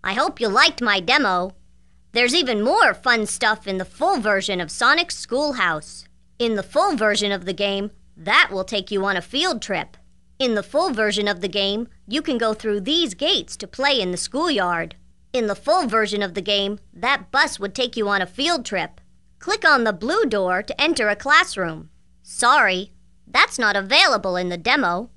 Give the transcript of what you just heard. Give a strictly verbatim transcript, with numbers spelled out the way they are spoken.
I hope you liked my demo. There's even more fun stuff in the full version of Sonic's Schoolhouse. In the full version of the game, that will take you on a field trip. In the full version of the game, you can go through these gates to play in the schoolyard. In the full version of the game, that bus would take you on a field trip. Click on the blue door to enter a classroom. Sorry, that's not available in the demo.